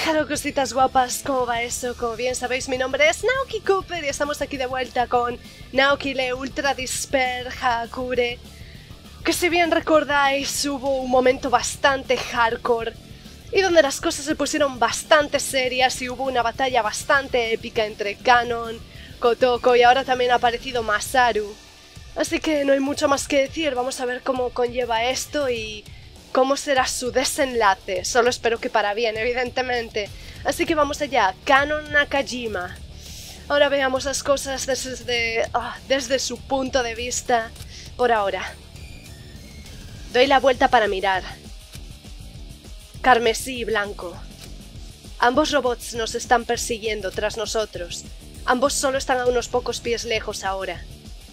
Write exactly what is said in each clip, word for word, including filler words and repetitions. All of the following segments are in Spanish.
Hello cositas guapas, ¿cómo va eso? Como bien sabéis, mi nombre es Naoki Cooper y estamos aquí de vuelta con Naoki le Ultra Disper Hakure. Que si bien recordáis, hubo un momento bastante hardcore y donde las cosas se pusieron bastante serias y hubo una batalla bastante épica entre Kanon, Kotoko y ahora también ha aparecido Masaru. Así que no hay mucho más que decir, vamos a ver cómo conlleva esto y cómo será su desenlace. Solo espero que para bien, evidentemente. Así que vamos allá, Kanon Nakajima. Ahora veamos las cosas desde, oh, desde su punto de vista por ahora. Doy la vuelta para mirar. Carmesí y blanco. Ambos robots nos están persiguiendo tras nosotros. Ambos solo están a unos pocos pies lejos ahora.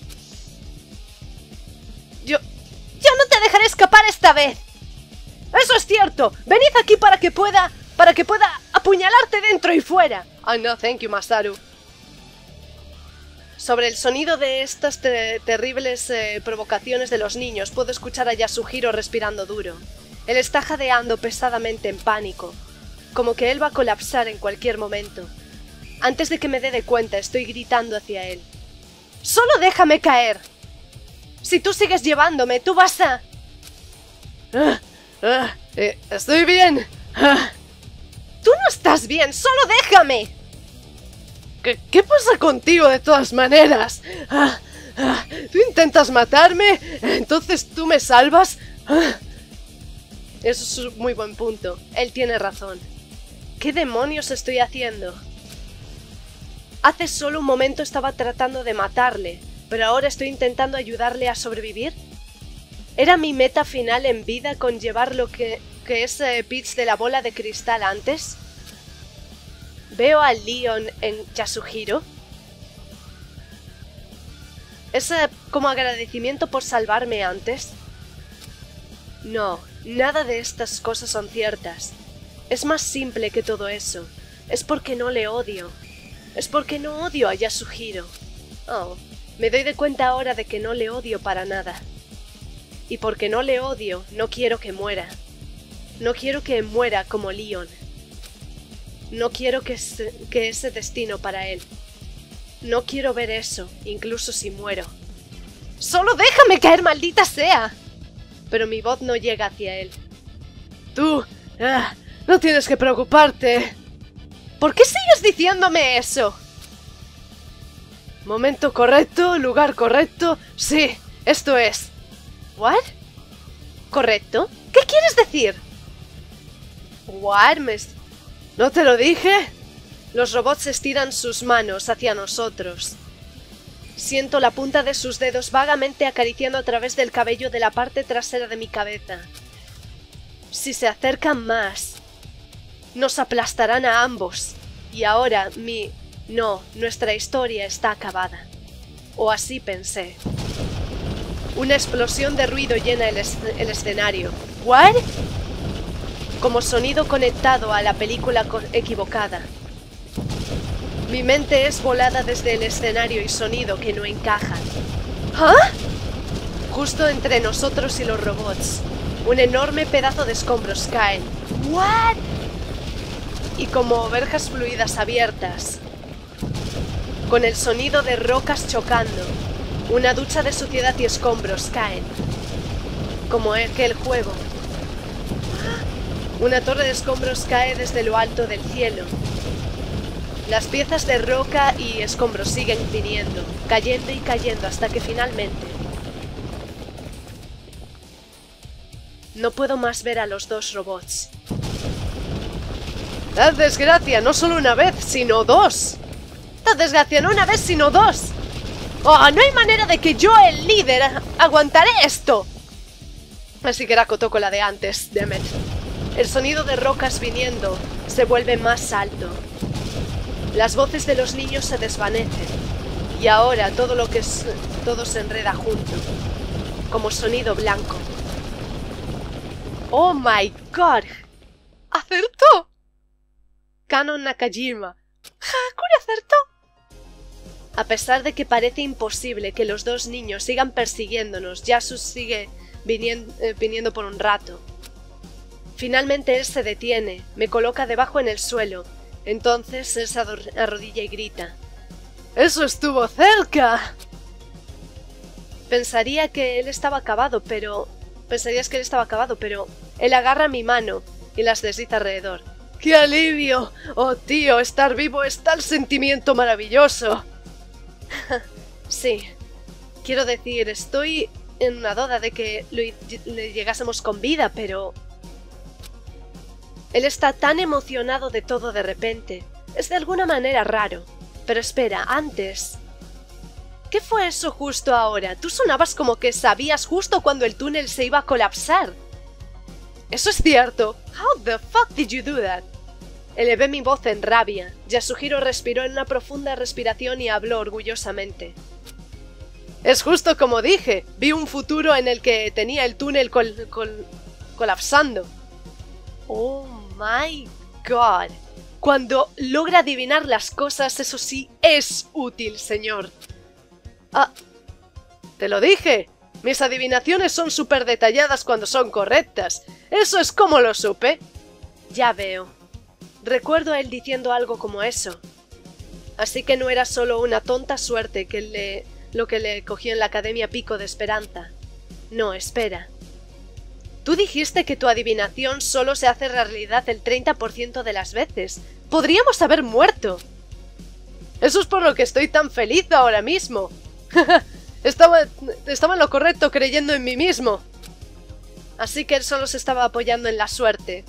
Yo... ¡Yo no te dejaré escapar esta vez! ¡Eso es cierto! ¡Venid aquí para que pueda... para que pueda apuñalarte dentro y fuera! Oh no, thank you, Masaru. Sobre el sonido de estas te terribles eh, provocaciones de los niños, puedo escuchar a Yasuhiro respirando duro. Él está jadeando pesadamente en pánico, como que él va a colapsar en cualquier momento. Antes de que me dé de cuenta, estoy gritando hacia él. ¡Solo déjame caer! Si tú sigues llevándome, tú vas a... Ah, ah, eh, estoy bien. Ah. Tú no estás bien, solo déjame. ¿Qué, qué pasa contigo de todas maneras? Ah, ah, ¿tú intentas matarme? ¿Entonces tú me salvas? Ah. Eso es un muy buen punto. Él tiene razón. ¿Qué demonios estoy haciendo? Hace solo un momento estaba tratando de matarle, pero ahora estoy intentando ayudarle a sobrevivir. ¿Era mi meta final en vida conllevar lo que, que es eh, pitch de la bola de cristal antes? ¿Veo a Leon en Yasuhiro? ¿Es eh, como agradecimiento por salvarme antes? No, nada de estas cosas son ciertas. Es más simple que todo eso. Es porque no le odio. Es porque no odio a Yasuhiro. Oh, me doy de cuenta ahora de que no le odio para nada. Y porque no le odio, no quiero que muera. No quiero que muera como Leon. No quiero que, se, que ese destino para él. No quiero ver eso, incluso si muero. ¡Solo déjame caer, maldita sea! Pero mi voz no llega hacia él. Tú, ah, no tienes que preocuparte. ¿Por qué sigues diciéndome eso? Momento correcto, lugar correcto. Sí, esto es. ¿What? ¿Correcto? ¿Qué quieres decir? ¿What? ¿Me... ¿No te lo dije? Los robots estiran sus manos hacia nosotros. Siento la punta de sus dedos vagamente acariciando a través del cabello de la parte trasera de mi cabeza. Si se acercan más, nos aplastarán a ambos. Y ahora mi... No, nuestra historia está acabada. O así pensé. Una explosión de ruido llena el, es el escenario. ¿What? Como sonido conectado a la película equivocada. Mi mente es volada desde el escenario y sonido que no encajan. ¿Ah? Justo entre nosotros y los robots, un enorme pedazo de escombros caen. ¿What? Y como verjas fluidas abiertas, con el sonido de rocas chocando, una ducha de suciedad y escombros caen. Como aquel juego. Una torre de escombros cae desde lo alto del cielo. Las piezas de roca y escombros siguen viniendo, cayendo y cayendo hasta que finalmente... No puedo más ver a los dos robots. ¡Dad desgracia! No solo una vez, sino dos. ¡Dad desgracia! No una vez, sino dos. ¡Oh, no hay manera de que yo, el líder, aguantaré esto! Así que era Kotoko la de antes, dammit. El sonido de rocas viniendo se vuelve más alto. Las voces de los niños se desvanecen. Y ahora todo lo que es... todo se enreda junto. Como sonido blanco. ¡Oh my god! ¡Acertó! Kanon Nakajima. ¡Hakure acertó! A pesar de que parece imposible que los dos niños sigan persiguiéndonos, Yasu sigue viniendo, eh, viniendo por un rato. Finalmente él se detiene, me coloca debajo en el suelo. Entonces él se arrodilla y grita. ¡Eso estuvo cerca! Pensaría que él estaba acabado, pero... Pensarías que él estaba acabado, pero... Él agarra mi mano y las desliza alrededor. ¡Qué alivio! ¡Oh, tío! Estar vivo es tal sentimiento maravilloso. Sí. Quiero decir, estoy en una duda de que le llegásemos con vida, pero... Él está tan emocionado de todo de repente. Es de alguna manera raro. Pero espera, antes... ¿Qué fue eso justo ahora? Tú sonabas como que sabías justo cuando el túnel se iba a colapsar. Eso es cierto. How the fuck did you do that? Elevé mi voz en rabia. Yasuhiro respiró en una profunda respiración y habló orgullosamente. Es justo como dije. Vi un futuro en el que tenía el túnel col col colapsando. Oh my god. Cuando logra adivinar las cosas, eso sí es útil, señor. Ah, te lo dije. Mis adivinaciones son súper detalladas cuando son correctas. Eso es como lo supe. Ya veo. Recuerdo a él diciendo algo como eso. Así que no era solo una tonta suerte que le, lo que le cogió en la Academia Pico de Esperanza. No, espera. Tú dijiste que tu adivinación solo se hace realidad el treinta por ciento de las veces. ¡Podríamos haber muerto! Eso es por lo que estoy tan feliz ahora mismo. estaba, estaba en lo correcto creyendo en mí mismo. Así que él solo se estaba apoyando en la suerte.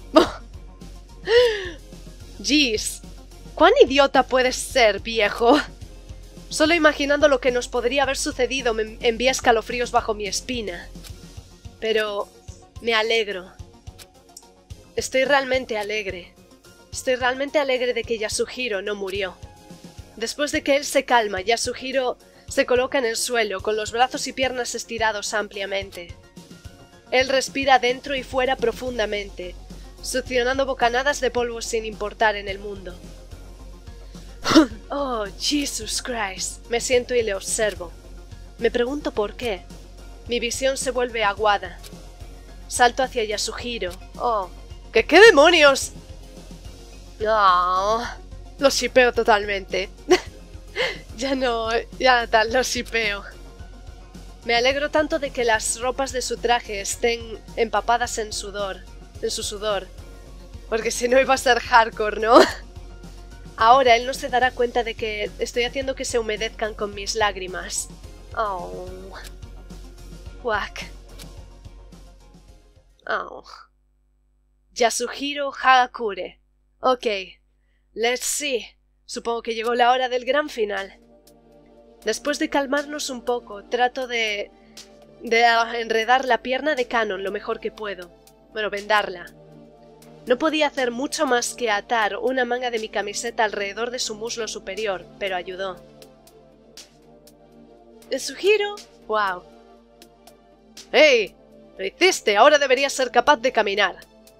Jeez. ¿Cuán idiota puedes ser, viejo? Solo imaginando lo que nos podría haber sucedido me envía escalofríos bajo mi espina. Pero... me alegro. Estoy realmente alegre. Estoy realmente alegre de que Yasuhiro no murió. Después de que él se calma, Yasuhiro se coloca en el suelo, con los brazos y piernas estirados ampliamente. Él respira dentro y fuera profundamente, succionando bocanadas de polvo sin importar en el mundo. Oh, Jesus Christ. Me siento y le observo. Me pregunto por qué. Mi visión se vuelve aguada. Salto hacia Yasuhiro. Oh, ¿qué, qué demonios? Oh, lo shipeo totalmente. Ya no, ya tal, lo shipeo. Me alegro tanto de que las ropas de su traje estén empapadas en sudor, en su sudor. Porque si no iba a ser hardcore, ¿no? Ahora él no se dará cuenta de que estoy haciendo que se humedezcan con mis lágrimas. Oh. Whack. Oh. Yasuhiro Hagakure. Ok. Let's see. Supongo que llegó la hora del gran final. Después de calmarnos un poco, trato de... de enredar la pierna de Kanon lo mejor que puedo. Bueno, vendarla. No podía hacer mucho más que atar una manga de mi camiseta alrededor de su muslo superior, pero ayudó. ¿Yasuhiro? ¡Wow! ¡Hey! ¡Lo hiciste! Ahora deberías ser capaz de caminar.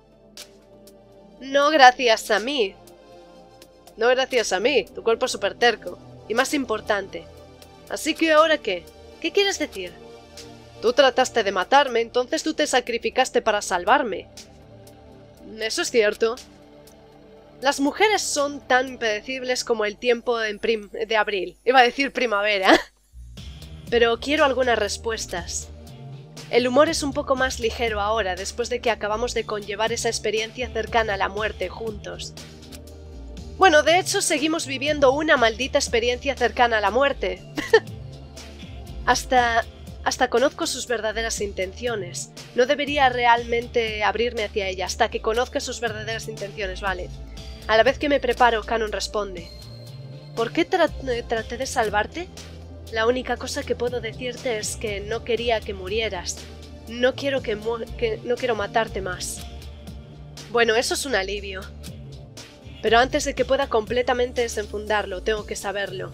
No gracias a mí. No gracias a mí. Tu cuerpo es súper terco. Y más importante. Así que ¿ahora qué? ¿Qué quieres decir? Tú trataste de matarme, entonces tú te sacrificaste para salvarme. Eso es cierto. Las mujeres son tan impredecibles como el tiempo en prim de abril. Iba a decir primavera. Pero quiero algunas respuestas. El humor es un poco más ligero ahora, después de que acabamos de conllevar esa experiencia cercana a la muerte juntos. Bueno, de hecho, seguimos viviendo una maldita experiencia cercana a la muerte. Hasta... hasta conozco sus verdaderas intenciones. No debería realmente abrirme hacia ella hasta que conozca sus verdaderas intenciones, vale. A la vez que me preparo, Kanon responde. ¿Por qué tra traté de salvarte? La única cosa que puedo decirte es que no quería que murieras. No quiero que, mu que no quiero matarte más. Bueno, eso es un alivio. Pero antes de que pueda completamente desenfundarlo, tengo que saberlo.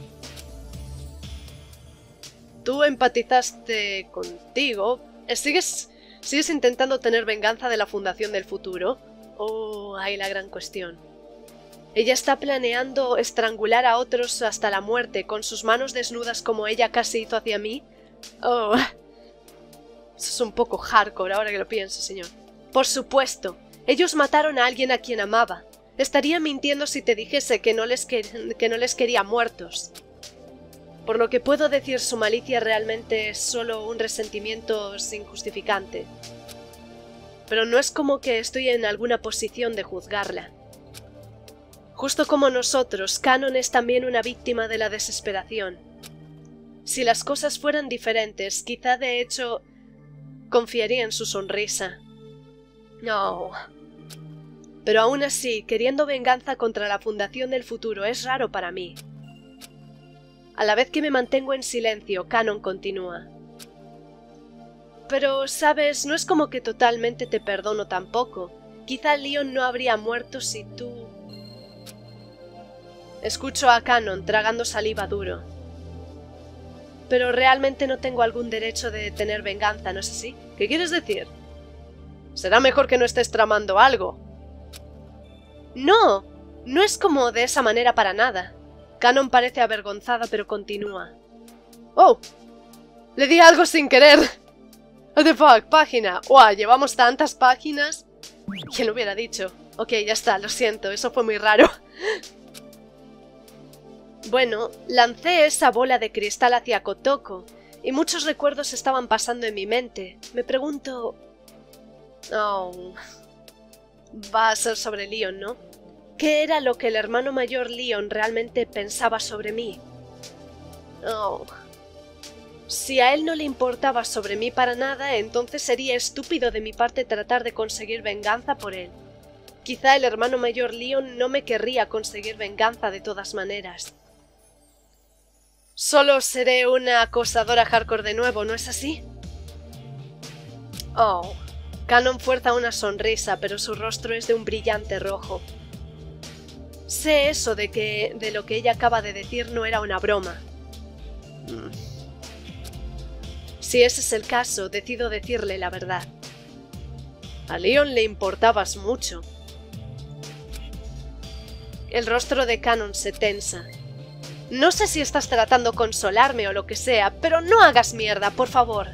Tú empatizaste contigo. ¿Sigues, ¿Sigues intentando tener venganza de la Fundación del Futuro? Oh, ahí la gran cuestión. Ella está planeando estrangular a otros hasta la muerte con sus manos desnudas como ella casi hizo hacia mí. Oh, eso es un poco hardcore ahora que lo pienso, señor. Por supuesto. Ellos mataron a alguien a quien amaba. Estaría mintiendo si te dijese que no les, que, que no les quería muertos. Por lo que puedo decir, su malicia realmente es solo un resentimiento injustificante. Pero no es como que estoy en alguna posición de juzgarla. Justo como nosotros, Cannon es también una víctima de la desesperación. Si las cosas fueran diferentes, quizá de hecho confiaría en su sonrisa. No. Pero aún así, queriendo venganza contra la Fundación del Futuro es raro para mí. A la vez que me mantengo en silencio, Cannon continúa. Pero, sabes, no es como que totalmente te perdono tampoco. Quizá Leon no habría muerto si tú... Escucho a Cannon tragando saliva duro. Pero realmente no tengo algún derecho de tener venganza, ¿no es así? ¿Qué quieres decir? Será mejor que no estés tramando algo. No, no es como de esa manera para nada. Cannon parece avergonzada pero continúa. ¡Oh! Le di algo sin querer. What the fuck, página. ¡Wow! Llevamos tantas páginas. ¿Quién lo hubiera dicho? Ok, ya está, lo siento, eso fue muy raro. Bueno, lancé esa bola de cristal hacia Kotoko, y muchos recuerdos estaban pasando en mi mente. Me pregunto... Oh... Va a ser sobre Leon, ¿no? ¿Qué era lo que el hermano mayor Leon realmente pensaba sobre mí? Oh... Si a él no le importaba sobre mí para nada, entonces sería estúpido de mi parte tratar de conseguir venganza por él. Quizá el hermano mayor Leon no me querría conseguir venganza de todas maneras. Solo seré una acosadora hardcore de nuevo, ¿no es así? Oh. Cannon fuerza una sonrisa, pero su rostro es de un brillante rojo. Sé eso de que de lo que ella acaba de decir no era una broma. Mm. Si ese es el caso, decido decirle la verdad. A Leon le importabas mucho. El rostro de Cannon se tensa. No sé si estás tratando de consolarme o lo que sea, pero no hagas mierda, por favor.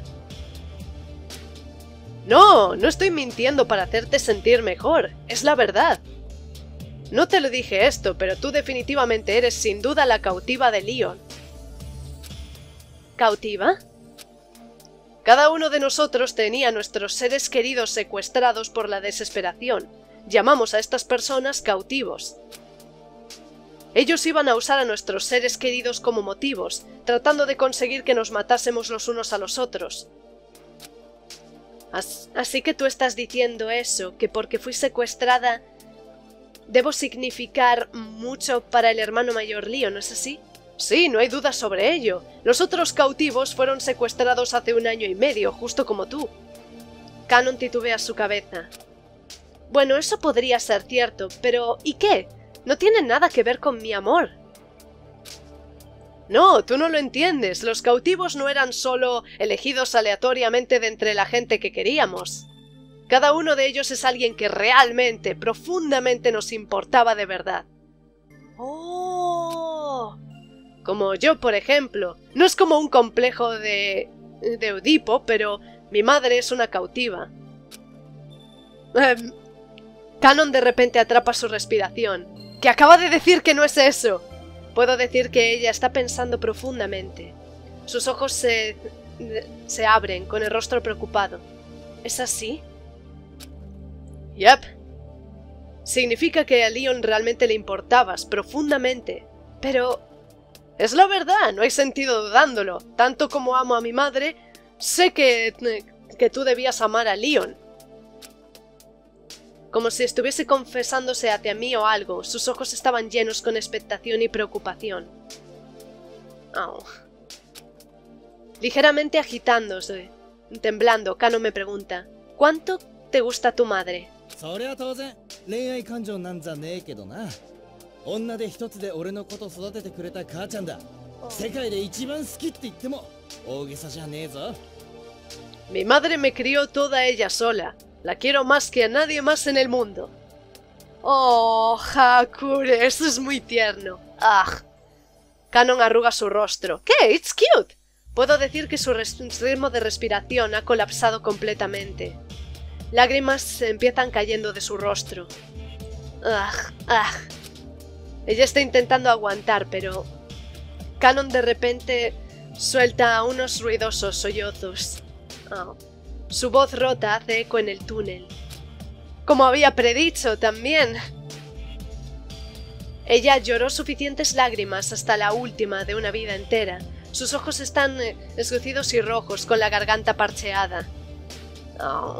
No, no estoy mintiendo para hacerte sentir mejor, es la verdad. No te lo dije esto, pero tú definitivamente eres sin duda la cautiva de Leon. ¿Cautiva? Cada uno de nosotros tenía a nuestros seres queridos secuestrados por la desesperación. Llamamos a estas personas cautivos. Ellos iban a usar a nuestros seres queridos como motivos, tratando de conseguir que nos matásemos los unos a los otros. As- así que tú estás diciendo eso, que porque fui secuestrada debo significar mucho para el hermano mayor Leon, ¿no es así? Sí, no hay duda sobre ello. Los otros cautivos fueron secuestrados hace un año y medio, justo como tú. Cannon titubea su cabeza. Bueno, eso podría ser cierto, pero ¿y qué? No tiene nada que ver con mi amor. No, tú no lo entiendes. Los cautivos no eran solo elegidos aleatoriamente de entre la gente que queríamos. Cada uno de ellos es alguien que realmente, profundamente nos importaba de verdad. ¡Oh! Como yo, por ejemplo. No es como un complejo de... de Edipo, pero mi madre es una cautiva. Eh, Cannon de repente atrapa su respiración. ¡Que acaba de decir que no es eso! Puedo decir que ella está pensando profundamente. Sus ojos se... se abren, con el rostro preocupado. ¿Es así? Yep. Significa que a Leon realmente le importabas, profundamente. Pero... es la verdad, no hay sentido dudándolo. Tanto como amo a mi madre, sé que... que tú debías amar a Leon. Como si estuviese confesándose hacia mí o algo, sus ojos estaban llenos con expectación y preocupación. Oh. Ligeramente agitándose, temblando, Cannon me pregunta, ¿cuánto te gusta tu madre? Mi madre me crió toda ella sola. La quiero más que a nadie más en el mundo. Oh, Hakure, eso es muy tierno. Ah. Cannon arruga su rostro. ¿Qué? It's cute. Puedo decir que su ritmo de respiración ha colapsado completamente. Lágrimas empiezan cayendo de su rostro. ¡Ah! ¡Ah! Ella está intentando aguantar, pero... Cannon de repente suelta unos ruidosos sollozos. Oh. Su voz rota hace eco en el túnel. Como había predicho también. Ella lloró suficientes lágrimas hasta la última de una vida entera. Sus ojos están eh, escocidos y rojos, con la garganta parcheada. Oh.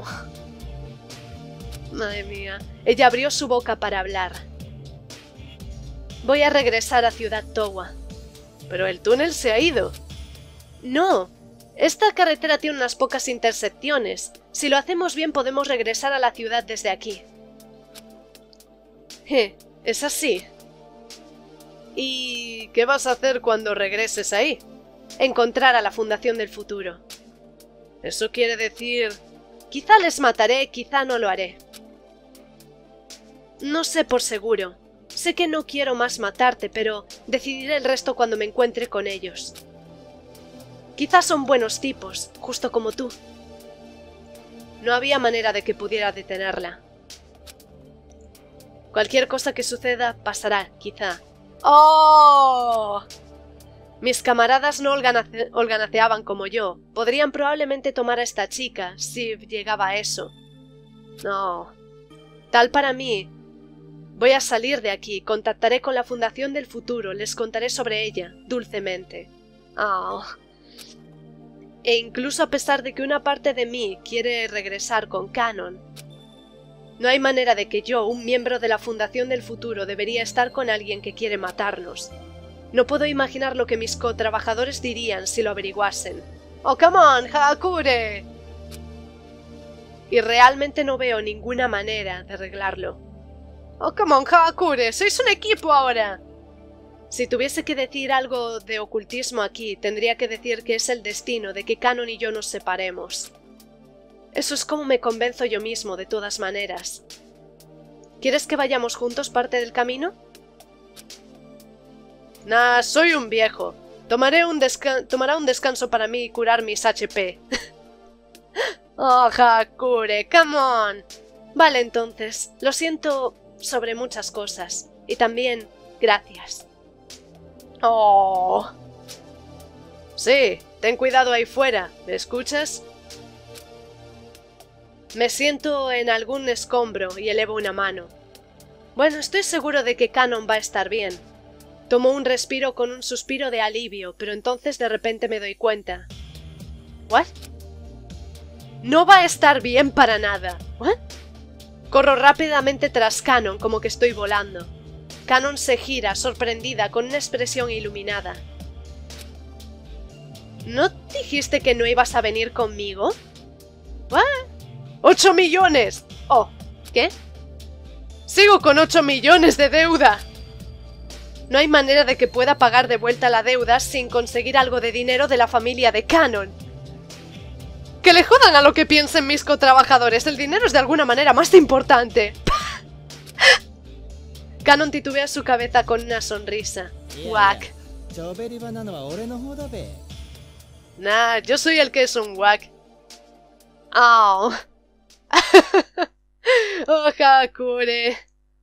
Madre mía. Ella abrió su boca para hablar. Voy a regresar a Ciudad Towa. Pero el túnel se ha ido. No. Esta carretera tiene unas pocas intersecciones. Si lo hacemos bien podemos regresar a la ciudad desde aquí. Eh, es así. ¿Y qué vas a hacer cuando regreses ahí? Encontrar a la Fundación del Futuro. Eso quiere decir... Quizá les mataré, quizá no lo haré. No sé por seguro. Sé que no quiero más matarte, pero decidiré el resto cuando me encuentre con ellos. Quizás son buenos tipos, justo como tú. No había manera de que pudiera detenerla. Cualquier cosa que suceda pasará, quizá. ¡Oh! Mis camaradas no holganace- holganaceaban como yo. Podrían probablemente tomar a esta chica, si llegaba a eso. No. Tal para mí. Voy a salir de aquí, contactaré con la Fundación del Futuro, les contaré sobre ella, dulcemente. Oh. E incluso a pesar de que una parte de mí quiere regresar con Cannon, no hay manera de que yo, un miembro de la Fundación del Futuro, debería estar con alguien que quiere matarnos. No puedo imaginar lo que mis co-trabajadores dirían si lo averiguasen. ¡Oh, come on, Hagakure! Y realmente no veo ninguna manera de arreglarlo. ¡Oh, come on, Hagakure! ¡Sois un equipo ahora! Si tuviese que decir algo de ocultismo aquí, tendría que decir que es el destino de que Cannon y yo nos separemos. Eso es como me convenzo yo mismo, de todas maneras. ¿Quieres que vayamos juntos parte del camino? Nah, soy un viejo. Tomaré un desca- tomará un descanso para mí y curar mis H P. Oh, Hagakure, come on. Vale, entonces. Lo siento sobre muchas cosas. Y también, gracias. Oh. Sí, ten cuidado ahí fuera. ¿Me escuchas? Me siento en algún escombro y elevo una mano. Bueno, estoy seguro de que Cannon va a estar bien. Tomo un respiro con un suspiro de alivio, pero entonces de repente me doy cuenta. ¿What? No va a estar bien para nada. ¿What? Corro rápidamente tras Cannon como que estoy volando. Cannon se gira, sorprendida, con una expresión iluminada. ¿No dijiste que no ibas a venir conmigo? ¿What? ¡Ocho millones! Oh, ¿qué? ¡Sigo con ocho millones de deuda! No hay manera de que pueda pagar de vuelta la deuda sin conseguir algo de dinero de la familia de Cannon. ¡Que le jodan a lo que piensen mis cotrabajadores! El dinero es de alguna manera más importante. Cannon titubea su cabeza con una sonrisa. Wack. Nah, yo soy el que es un wack. Oh. Oh, Hagakure.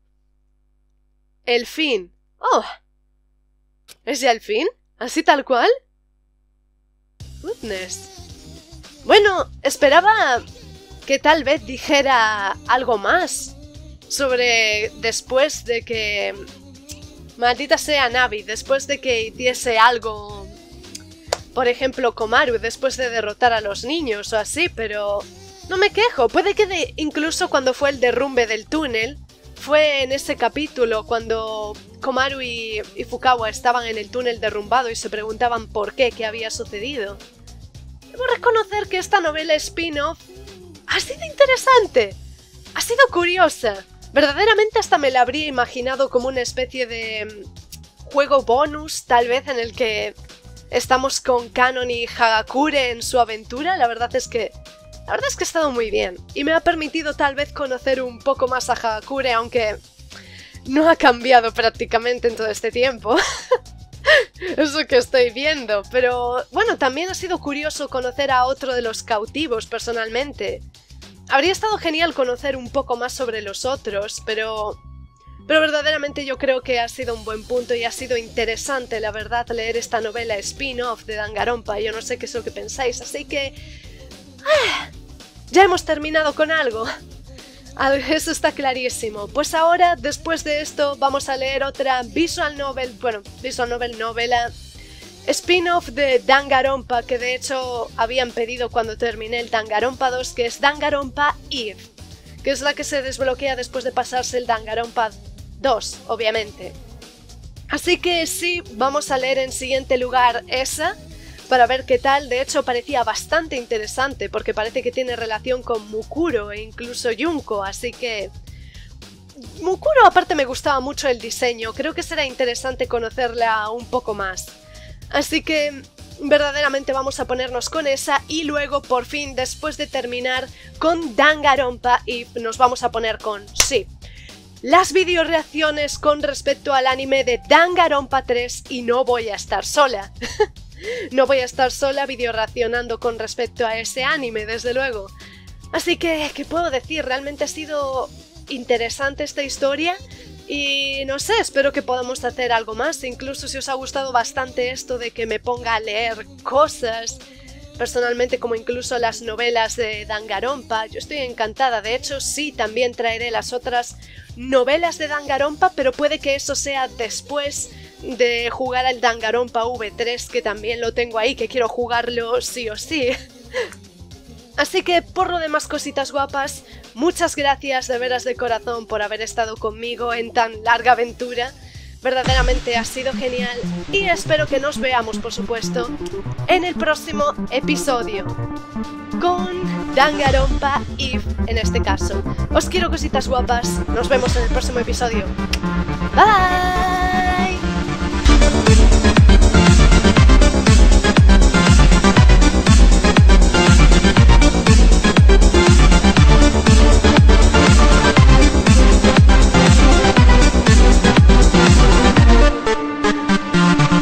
El fin. Oh. ¿Es ya el fin? ¿Así tal cual? Goodness. Bueno, esperaba que tal vez dijera algo más sobre después de que... Maldita sea Navi, después de que hiciese algo... Por ejemplo, Komaru, después de derrotar a los niños o así, pero... No me quejo, puede que de... incluso cuando fue el derrumbe del túnel, fue en ese capítulo cuando Komaru y, y Fukawa estaban en el túnel derrumbado y se preguntaban por qué, qué había sucedido. Debo reconocer que esta novela spin-off ha sido interesante, ha sido curiosa. Verdaderamente hasta me la habría imaginado como una especie de juego bonus, tal vez, en el que estamos con Cannon y Hagakure en su aventura. La verdad es que... La verdad es que ha estado muy bien, y me ha permitido tal vez conocer un poco más a Hagakure, aunque no ha cambiado prácticamente en todo este tiempo. Eso que estoy viendo, pero bueno, también ha sido curioso conocer a otro de los cautivos personalmente. habría estado genial conocer un poco más sobre los otros, pero... Pero verdaderamente yo creo que ha sido un buen punto y ha sido interesante, la verdad, leer esta novela spin-off de Danganronpa. Yo no sé qué es lo que pensáis, así que... ¡Ah! Ya hemos terminado con algo. Eso está clarísimo. Pues ahora, después de esto, vamos a leer otra visual novel, bueno, visual novel, novela... spin-off de Danganronpa, que de hecho habían pedido cuando terminé el Danganronpa dos, que es Danganronpa Eve, que es la que se desbloquea después de pasarse el Danganronpa dos, obviamente. Así que sí, vamos a leer en siguiente lugar esa, para ver qué tal. De hecho parecía bastante interesante, porque parece que tiene relación con Mukuro e incluso Junko, así que... Mukuro aparte me gustaba mucho el diseño, creo que será interesante conocerla un poco más. Así que verdaderamente vamos a ponernos con esa y luego por fin, después de terminar con Danganronpa y nos vamos a poner con, sí, las videoreacciones con respecto al anime de Danganronpa tres y no voy a estar sola. No voy a estar sola videoreaccionando con respecto a ese anime, desde luego. Así que, ¿qué puedo decir? Realmente ha sido interesante esta historia. Y no sé, espero que podamos hacer algo más, incluso si os ha gustado bastante esto de que me ponga a leer cosas, personalmente como incluso las novelas de Danganronpa, yo estoy encantada. De hecho sí, también traeré las otras novelas de Danganronpa, pero puede que eso sea después de jugar al Danganronpa V tres, que también lo tengo ahí, que quiero jugarlo sí o sí. Así que, por lo demás, cositas guapas, muchas gracias de veras de corazón por haber estado conmigo en tan larga aventura. Verdaderamente ha sido genial y espero que nos veamos, por supuesto, en el próximo episodio con Danganronpa Eve, en este caso. Os quiero, cositas guapas, nos vemos en el próximo episodio. Bye.